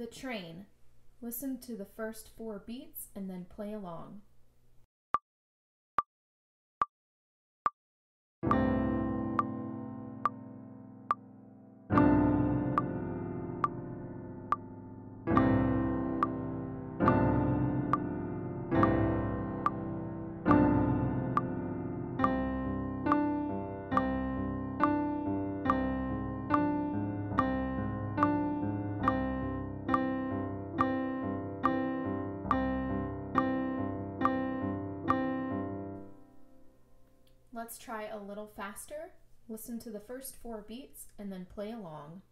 The train. Listen to the first 4 beats and then play along. Let's try a little faster. Listen to the first 4 beats and then play along.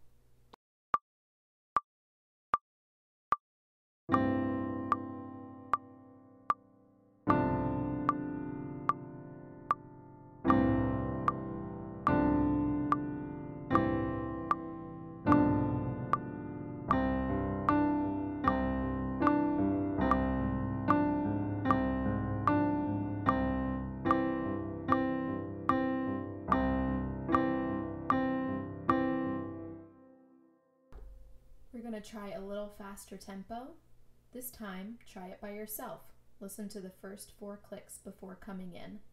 We're going to try a little faster tempo. This time, try it by yourself. Listen to the first 4 clicks before coming in.